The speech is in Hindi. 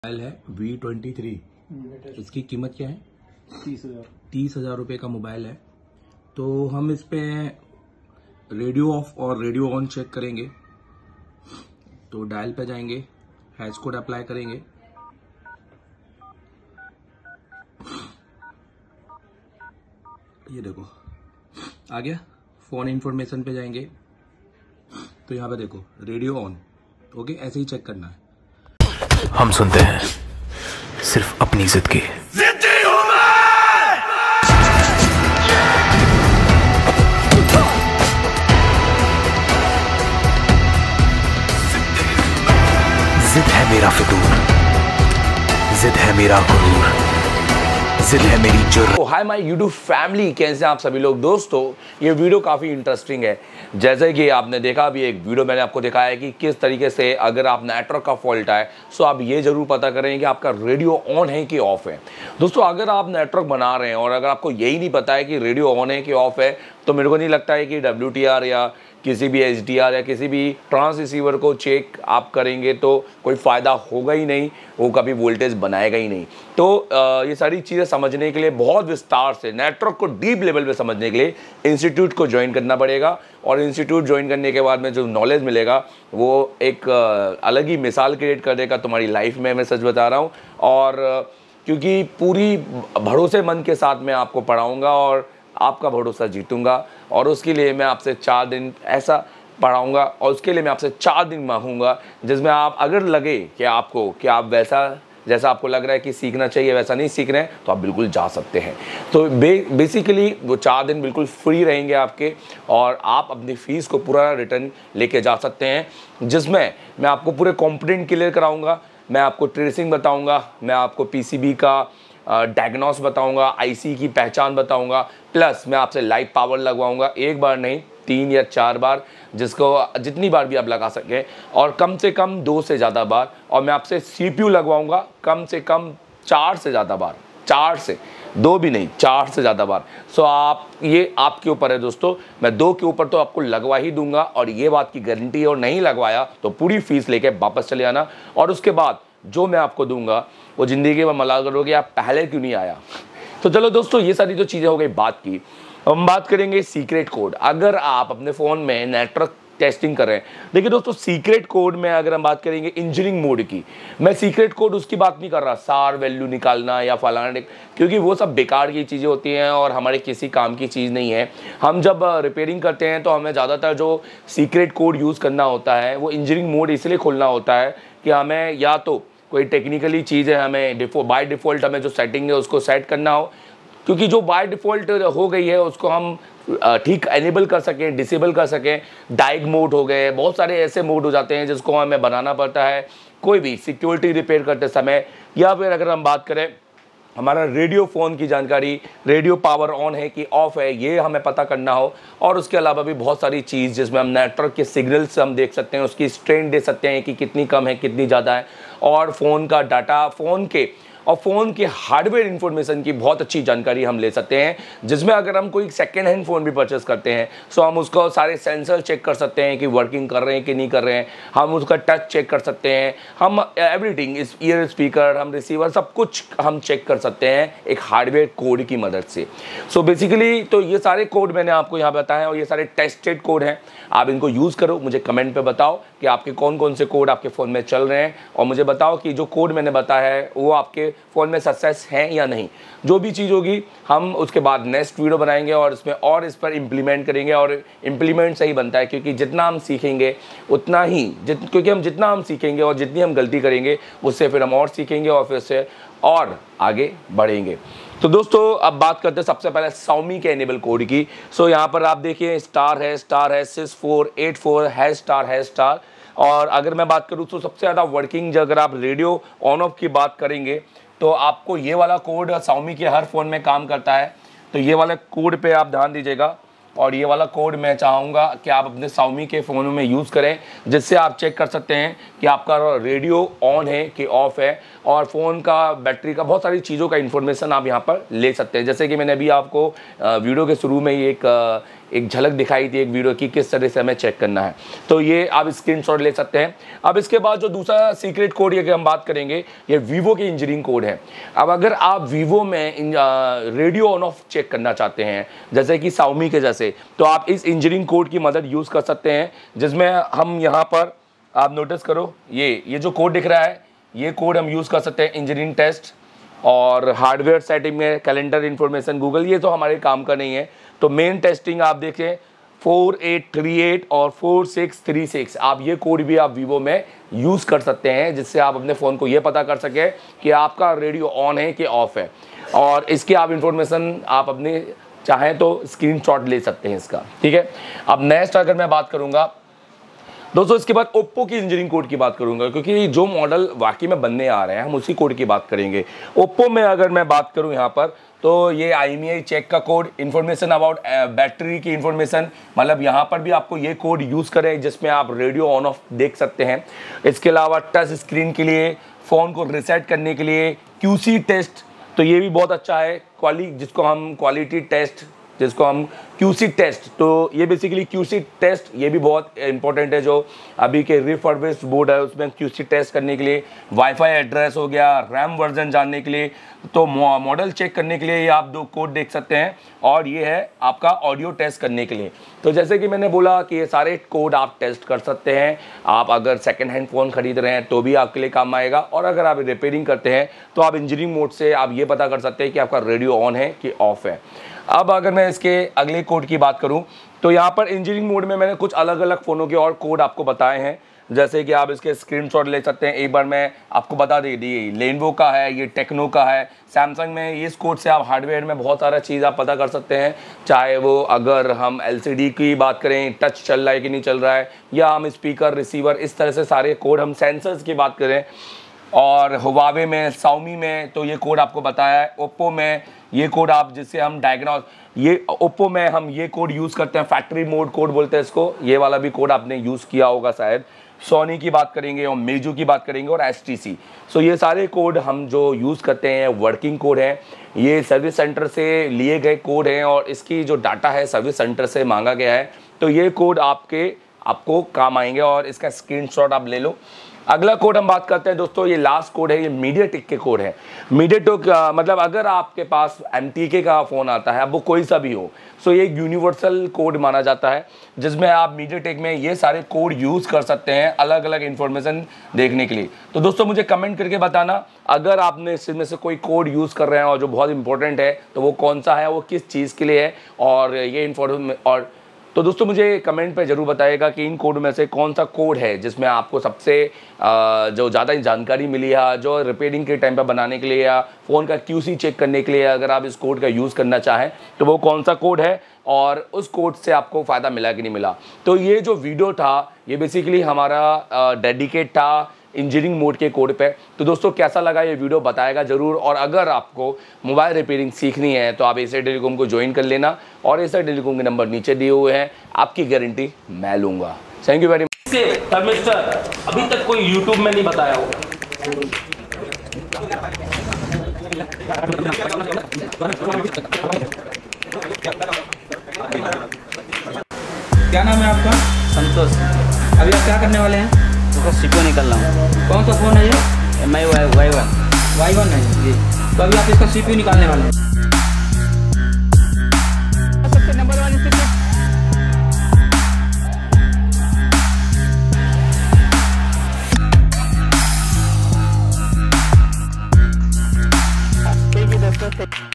मोबाइल है V23। इसकी कीमत क्या है? 30,000 रुपये का मोबाइल है। तो हम इस पे रेडियो ऑफ और रेडियो ऑन चेक करेंगे। तो डायल पे जाएंगे, हैश कोड अप्लाई करेंगे। ये देखो आ गया। फोन इंफॉर्मेशन पे जाएंगे तो यहाँ पे देखो रेडियो ऑन। ओके, ऐसे ही चेक करना है। हम सुनते हैं सिर्फ अपनी जिद की। जिद है मेरा फितूर, जिद है मेरा गुरूर, जिद है मेरी जुर्म। हाय माय यूट्यूब फैमिली, कैसे हैं आप सभी लोग। दोस्तों ये वीडियो काफ़ी इंटरेस्टिंग है। जैसे कि आपने देखा अभी एक वीडियो मैंने आपको दिखाया है कि किस तरीके से अगर आप नेटवर्क का फॉल्ट आए तो आप ये जरूर पता करें कि आपका रेडियो ऑन है कि ऑफ है। दोस्तों अगर आप नेटवर्क बना रहे हैं और अगर आपको यही नहीं पता है कि रेडियो ऑन है कि ऑफ है, तो मेरे को नहीं लगता है कि WTR या किसी भी HDR या किसी भी ट्रांस रिसीवर को चेक आप करेंगे तो कोई फ़ायदा होगा ही नहीं, वो कभी वोल्टेज बनाएगा ही नहीं। तो ये सारी चीज़ें समझने के लिए बहुत विस्तार से नेटवर्क को डीप लेवल पे समझने के लिए इंस्टीट्यूट को ज्वाइन करना पड़ेगा। और इंस्टीट्यूट ज्वाइन करने के बाद में जो नॉलेज मिलेगा वो एक अलग ही मिसाल क्रिएट कर देगा तुम्हारी लाइफ में, मैं सच बता रहा हूँ। और क्योंकि पूरी भरोसेमंद के साथ मैं आपको पढ़ाऊँगा और आपका भरोसा जीतूंगा, और उसके लिए मैं आपसे 4 दिन ऐसा पढ़ाऊंगा और उसके लिए मैं आपसे 4 दिन मांगूंगा, जिसमें आप अगर लगे कि आपको कि आप वैसा जैसा आपको लग रहा है कि सीखना चाहिए वैसा नहीं सीख रहे हैं, तो आप बिल्कुल जा सकते हैं। तो बेसिकली वो 4 दिन बिल्कुल फ्री रहेंगे आपके, और आप अपनी फ़ीस को पूरा रिटर्न लेके जा सकते हैं, जिसमें मैं आपको पूरे कॉम्पोनेंट क्लियर कराऊँगा, मैं आपको ट्रेसिंग बताऊँगा, मैं आपको PCB का डायग्नोस बताऊंगा, IC की पहचान बताऊंगा, प्लस मैं आपसे लाइव पावर लगवाऊंगा। एक बार नहीं 3 या 4 बार, जिसको जितनी बार भी आप लगा सकें, और कम से कम 2 से ज़्यादा बार। और मैं आपसे CPU लगवाऊंगा कम से कम 4 से ज़्यादा बार, 4 से 2 भी नहीं, 4 से ज़्यादा बार। सो आप ये आपके ऊपर है दोस्तों। मैं 2 के ऊपर तो आपको लगवा ही दूंगा, और ये बात की गारंटी है। और नहीं लगवाया तो पूरी फीस लेके वापस चले आना, और उसके बाद जो मैं आपको दूंगा वो ज़िंदगी में मलाल करोगे आप पहले क्यों नहीं आया। तो चलो दोस्तों, ये सारी जो चीज़ें हो गई बात की। हम बात करेंगे सीक्रेट कोड। अगर आप अपने फ़ोन में नेटवर्क टेस्टिंग कर रहे हैं, देखिए दोस्तों सीक्रेट कोड में अगर हम बात करेंगे इंजीनियरिंग मोड की, मैं सीक्रेट कोड उसकी बात नहीं कर रहा सार वैल्यू निकालना या फलाना, क्योंकि वो सब बेकार की चीज़ें होती हैं और हमारे किसी काम की चीज़ नहीं है। हम जब रिपेयरिंग करते हैं तो हमें ज़्यादातर जो सीक्रेट कोड यूज़ करना होता है वो इंजीनियरिंग मोड इसलिए खोलना होता है कि हमें या तो कोई टेक्निकली चीज़ है, हमें बाय डिफ़ॉल्ट हमें जो सेटिंग है उसको सेट करना हो, क्योंकि जो बाय डिफ़ॉल्ट हो गई है उसको हम ठीक एनेबल कर सकें, डिसेबल कर सकें। डाइग मोड हो गए, बहुत सारे ऐसे मोड हो जाते हैं जिसको हमें बनाना पड़ता है कोई भी सिक्योरिटी रिपेयर करते समय। या फिर अगर हम बात करें हमारा रेडियो फ़ोन की जानकारी, रेडियो पावर ऑन है कि ऑफ है, ये हमें पता करना हो। और उसके अलावा भी बहुत सारी चीज़ जिसमें हम नेटवर्क के सिग्नल्स हम देख सकते हैं, उसकी स्ट्रेंथ दे सकते हैं कि कितनी कम है कितनी ज़्यादा है, और फ़ोन का डाटा, फ़ोन के हार्डवेयर इन्फॉर्मेशन की बहुत अच्छी जानकारी हम ले सकते हैं, जिसमें अगर हम कोई सेकेंड हैंड फ़ोन भी परचेस करते हैं तो हम उसको सारे सेंसर चेक कर सकते हैं कि वर्किंग कर रहे हैं कि नहीं कर रहे हैं, हम उसका टच चेक कर सकते हैं, हम एवरीथिंग, इस ईयर स्पीकर, हम रिसीवर, सब कुछ हम चेक कर सकते हैं एक हार्डवेयर कोड की मदद से। सो बेसिकली तो ये सारे कोड मैंने आपको यहाँ बताए, और ये सारे टेस्टेड कोड हैं। आप इनको यूज़ करो, मुझे कमेंट पे बताओ कि आपके कौन कौन से कोड आपके फ़ोन में चल रहे हैं, और मुझे बताओ कि जो कोड मैंने बताया है वो आपके फ़ोन में सक्सेस हैं या नहीं। जो भी चीज़ होगी हम उसके बाद नेक्स्ट वीडियो बनाएंगे और इसमें और इस पर इम्प्लीमेंट करेंगे। और इम्प्लीमेंट सही बनता है, क्योंकि जितना हम सीखेंगे उतना ही क्योंकि हम जितना हम सीखेंगे और जितनी हम गलती करेंगे उससे फिर हम और सीखेंगे और फिर से और आगे बढ़ेंगे। तो दोस्तों अब बात करते हैं सबसे पहले Xiaomi के एनेबल कोड की। सो यहाँ पर आप देखिए स्टार है 6484 ##। और अगर मैं बात करूँ तो सबसे ज़्यादा वर्किंग अगर आप रेडियो ऑन ऑफ की बात करेंगे तो आपको ये वाला कोड Xiaomi के हर फ़ोन में काम करता है। तो ये वाला कोड पे आप ध्यान दीजिएगा, और ये वाला कोड मैं चाहूँगा कि आप अपने Xiaomi के फ़ोनों में यूज़ करें, जिससे आप चेक कर सकते हैं कि आपका रेडियो ऑन है कि ऑफ़ है, और फ़ोन का बैटरी का बहुत सारी चीज़ों का इन्फॉर्मेशन आप यहाँ पर ले सकते हैं। जैसे कि मैंने अभी आपको वीडियो के शुरू में ही एक एक झलक दिखाई थी एक वीडियो की किस तरह से हमें चेक करना है। तो ये आप स्क्रीनशॉट ले सकते हैं। अब इसके बाद जो दूसरा सीक्रेट कोड की हम बात करेंगे, ये वीवो की इंजीनियरिंग कोड है। अब अगर आप वीवो में रेडियो ऑन ऑफ चेक करना चाहते हैं जैसे कि Xiaomi के जैसे, तो आप इस इंजीनियरिंग कोड की मदद यूज़ कर सकते हैं, जिसमें हम यहाँ पर आप नोटिस करो ये जो कोड दिख रहा है, ये कोड हम यूज़ कर सकते हैं इंजीनियरिंग टेस्ट और हार्डवेयर सेटिंग में कैलेंडर इन्फॉर्मेशन गूगल, ये तो हमारे काम का नहीं है। तो मेन टेस्टिंग आप देखें 4838 और 4636, आप ये कोड भी आप वीवो में यूज़ कर सकते हैं, जिससे आप अपने फ़ोन को ये पता कर सकें कि आपका रेडियो ऑन है कि ऑफ है, और इसकी आप इंफॉर्मेशन आप अपने चाहें तो स्क्रीनशॉट ले सकते हैं इसका, ठीक है। अब नेक्स्ट अगर मैं बात करूँगा दोस्तों, इसके बाद ओप्पो की इंजीनियरिंग कोड की बात करूंगा, क्योंकि जो मॉडल वाकई में बनने आ रहे हैं हम उसी कोड की बात करेंगे। ओप्पो में अगर मैं बात करूं यहाँ पर, तो ये IMEI चेक का कोड, इन्फॉर्मेशन अबाउट बैटरी की इन्फॉर्मेशन, मतलब यहाँ पर भी आपको ये कोड यूज़ करें जिसमें आप रेडियो ऑन ऑफ देख सकते हैं। इसके अलावा टच स्क्रीन के लिए, फ़ोन को रिसेट करने के लिए, QC टेस्ट, तो ये भी बहुत अच्छा है, जिसको हम क्वालिटी टेस्ट, जिसको हम QC टेस्ट, तो ये बेसिकली QC टेस्ट ये भी बहुत इंपॉर्टेंट है। जो अभी के रिफर्बिश्ड बोर्ड है उसमें QC टेस्ट करने के लिए, वाईफाई एड्रेस हो गया, रैम वर्जन जानने के लिए, तो मॉडल चेक करने के लिए ये आप 2 कोड देख सकते हैं, और ये है आपका ऑडियो टेस्ट करने के लिए। तो जैसे कि मैंने बोला कि ये सारे कोड आप टेस्ट कर सकते हैं। आप अगर सेकेंड हैंड फ़ोन खरीद रहे हैं तो भी आपके लिए काम आएगा, और अगर आप रिपेयरिंग करते हैं तो आप इंजीनियरिंग मोड से आप ये पता कर सकते हैं कि आपका रेडियो ऑन है कि ऑफ है। अब अगर मैं इसके अगले कोड की बात करूं, तो यहाँ पर इंजीनियरिंग मोड में मैंने कुछ अलग अलग फ़ोनों के और कोड आपको बताए हैं, जैसे कि आप इसके स्क्रीनशॉट ले सकते हैं। एक बार मैं आपको बता दी, लेनोवो का है, ये टेक्नो का है, सैमसंग में इस कोड से आप हार्डवेयर में बहुत सारा चीज़ आप पता कर सकते हैं, चाहे वो अगर हम LCD की बात करें, टच चल रहा है कि नहीं चल रहा है, या हम स्पीकर, रिसीवर, इस तरह से सारे कोड, हम सेंसर्स की बात करें, और हुआवे में, Xiaomi में तो ये कोड आपको बताया है। ओप्पो में ये कोड आप जिससे हम ओप्पो में हम ये कोड यूज़ करते हैं, फैक्ट्री मोड कोड बोलते हैं इसको, ये वाला भी कोड आपने यूज़ किया होगा शायद। सोनी की बात करेंगे और मेजू की बात करेंगे और HTC, सो ये सारे कोड हम जो यूज़ करते हैं वर्किंग कोड है, ये सर्विस सेंटर से लिए गए कोड हैं, और इसकी जो डाटा है सर्विस सेंटर से मांगा गया है, तो ये कोड आपको काम आएंगे, और इसका स्क्रीनशॉट आप ले लो। अगला कोड हम बात करते हैं दोस्तों, ये लास्ट कोड है, ये मीडियाटेक के कोड है। मीडियाटेक मतलब अगर आपके पास MTK का फ़ोन आता है, अब वो कोई सा भी हो, सो ये यूनिवर्सल कोड माना जाता है, जिसमें आप मीडियाटेक में ये सारे कोड यूज़ कर सकते हैं अलग अलग इन्फॉर्मेशन देखने के लिए। तो दोस्तों मुझे कमेंट करके बताना अगर आपने इसमें से कोई कोड यूज़ कर रहे हैं और जो बहुत इंपॉर्टेंट है, तो वो कौन सा है, वो किस चीज़ के लिए है, और ये इन्फॉर्मेशन तो दोस्तों मुझे कमेंट पे ज़रूर बताइएगा कि इन कोड में से कौन सा कोड है जिसमें आपको सबसे जो ज़्यादा जानकारी मिली है, जो रिपेयरिंग के टाइम पर बनाने के लिए या फ़ोन का QC चेक करने के लिए अगर आप इस कोड का यूज़ करना चाहें, तो वो कौन सा कोड है और उस कोड से आपको फ़ायदा मिला कि नहीं मिला। तो ये जो वीडियो था ये बेसिकली हमारा डेडिकेट था इंजीनियरिंग मोड के कोड पे। तो दोस्तों कैसा लगा ये वीडियो बताएगा ज़रूर, और अगर आपको मोबाइल रिपेयरिंग सीखनी है तो आप एसआई टेलीकॉम को ज्वाइन कर लेना, और एसआई टेलीकॉम के नंबर नीचे दिए हुए हैं, आपकी गारंटी मैं लूँगा। Thank you very much. Mister अभी तक कोई यूट्यूब में नहीं बताया होगा। क्या नाम है आपका? संतोष। अभी आप क्या करने वाले हैं? उसका सीपीयू निकल रहा हूँ। कौन सा फ़ोन है ये? MI Y1 है जी। तो अभी आप इसका सीपीयू निकालने वाले हैं। सबसे नंबर 1 स्थिति।